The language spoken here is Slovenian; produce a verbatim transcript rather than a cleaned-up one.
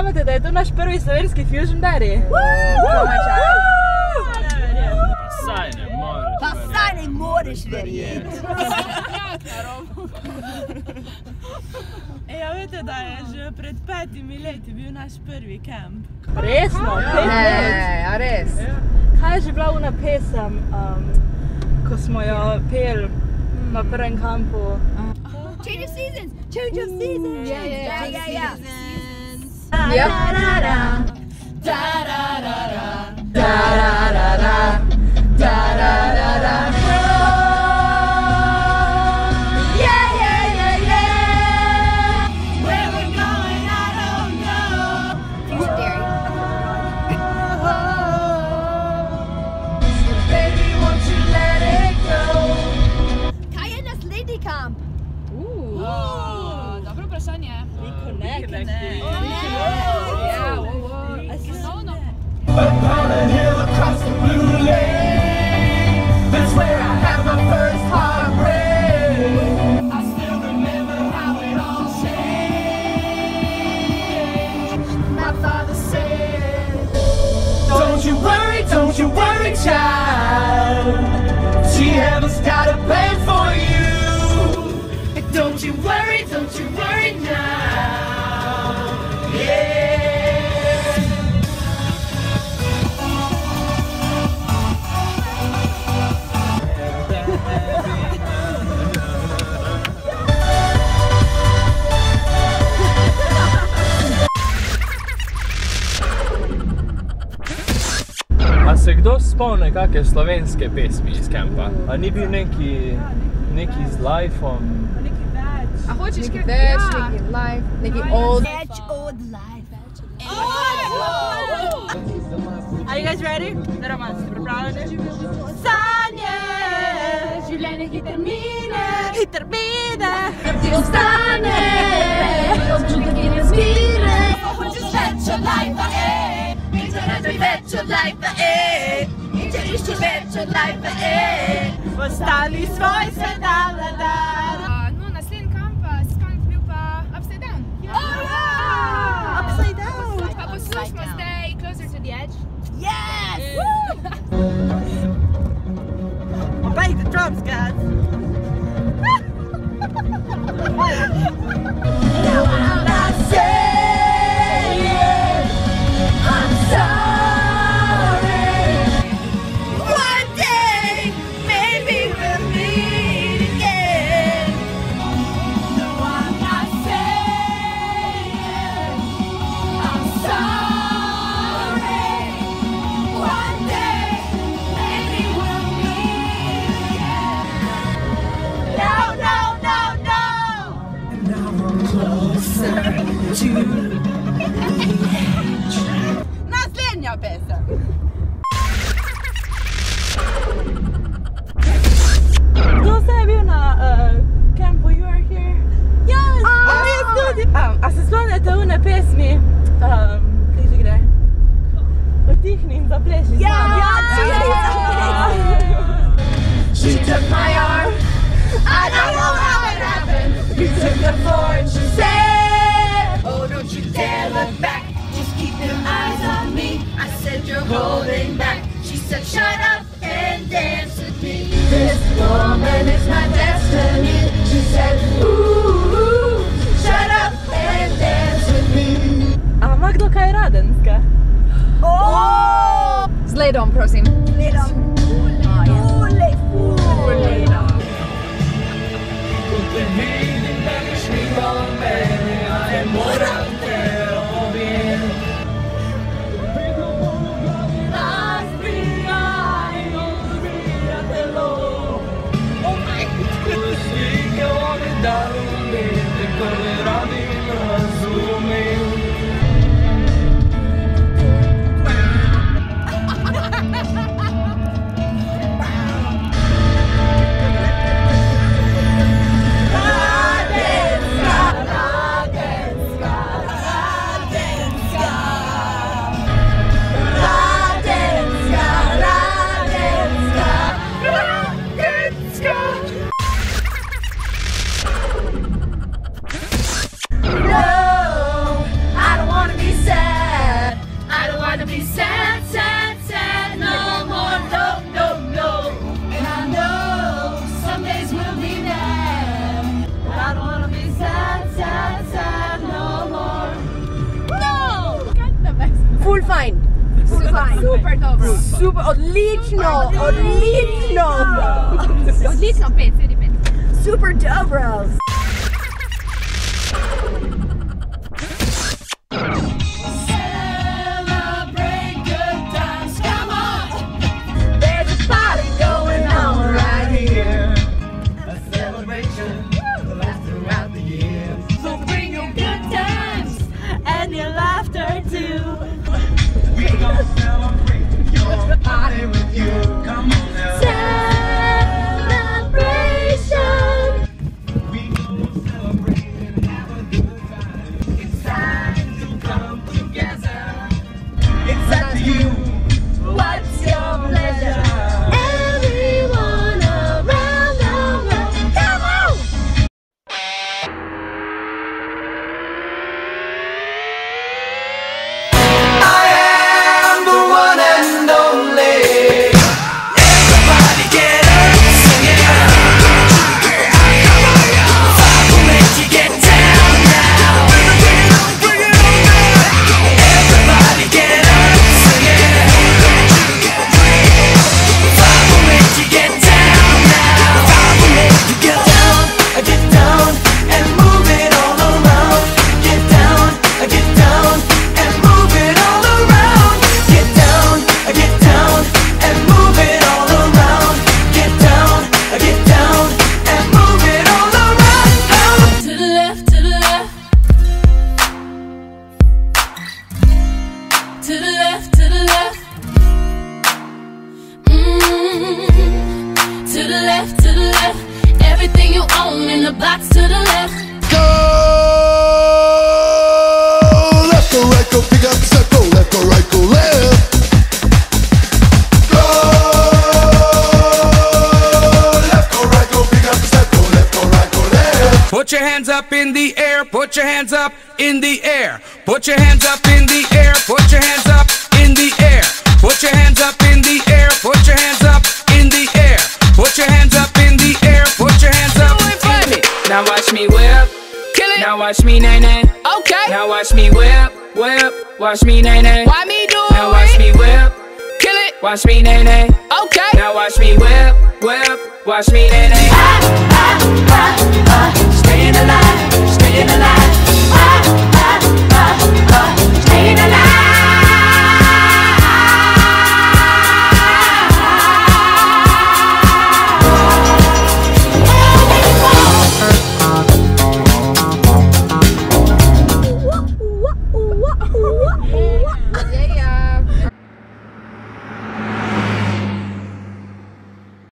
verjamete, da je to naš prvi slovenski Fusiondary? Saj ne moreš Pa saj ne moreš verjeti. Ja, veste, da je že pred petimi leti bil naš prvi kamp. Resno? Pet let? Ne, a res? Kaj je že bila ona pesem, ko smo jo peli na prvem kampu? Change of seasons! Change of seasons! Yeah, yeah, yeah, yeah. Yep. Dobro vprašanje. Upon a hill across the blue lake, that's where I had my first heartbreak. I still remember how it all changed. My father said, don't you worry, don't you worry, child. She heaven's got a plan for you. Don't you worry, don't you worry now. Yeah. A se kdo spomne kakšne slovenske pesmi iz kampa? A ni bil neki, neki z life-om? A hočeš kaj več, neki live, neki old. Več od life. Are you guys ready? Zdaj ste pripravljeni? Sanje! Življenje hiter mine, hiter mine, ti ostane, občutek in ne zmine. Hočeš več od life-a, ej, in če rabi več od life-a, ej, in če iščeš več od life-a, ej, postavi svoj svet na vladar. No, naslednji kamp si spomnim bil pa Upside Down. Upside down. Pa poslušamo zdaj Closer to the Edge. Yes! Bang the drums, guys. Now I'm not saying I'm sorry. One day, maybe we'll meet again. No, I'm not saying I'm sorry. One day, maybe we'll meet again. No, no, no, no! And now I'm closer to the edge. Naslednja pesem. Kdo se je bil na kampu You Are Here? Yes! Jaz tudi! A se spomnite une pesmi? Kaj že gre? Utihni in zapleši z nami. Ja, She took my arm. I don't know how it happened. You took the floor and she said, oh, don't you dare look back. Just keep your eyes on me. I said, you're holding back. She said, shut up and dance with me. This woman is my destiny. She said, ooh, shut up and dance with me. A ima kdo kaj radenske? Z ledom, prosim. Ledom. Fule, fule. The healing that is me on me. I am more out there all in. Life behind all the real at the low. Oh my goodness. Stick on it down me. The color of the razumem. dobro. Super, odlično, odlično. Odlično, pet, sedi pet. Super dobro. Put your hands up in the air, put your hands up in the air. Put your hands up in the air, put your hands up in the air. Put your hands up in the air, put your hands up in the air. Put your hands up in the air, put your hands up in the air. Now watch me whip, kill it. Now watch me nay nay. Okay. Now watch me whip, whip. Watch me nay nay. Why me do it? Now watch me whip, kill it. Watch me nay nay. Okay. Now watch me whip, whip. Watch me nay nay. Ah, ah, ah, ah.